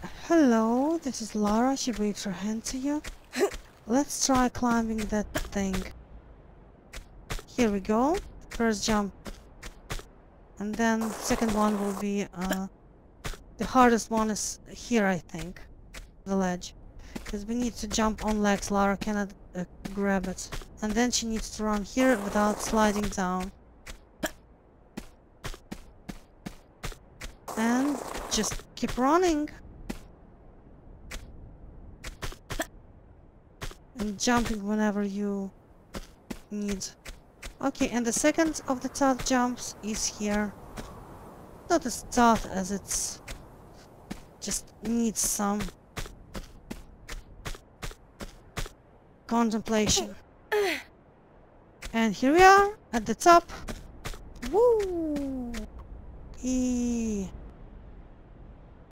Hello, this is Lara. She waves her hand to you. Let's try climbing that thing. Here we go. First jump. And then second one will be, the hardest one is here, I think. The ledge. Because we need to jump on legs. Lara cannot grab it. And then she needs to run here without sliding down. And just keep running. And jumping whenever you need. Okay, and the second of the tough jumps is here. Not as tough as it's just needs some contemplation. And here we are at the top. Woo!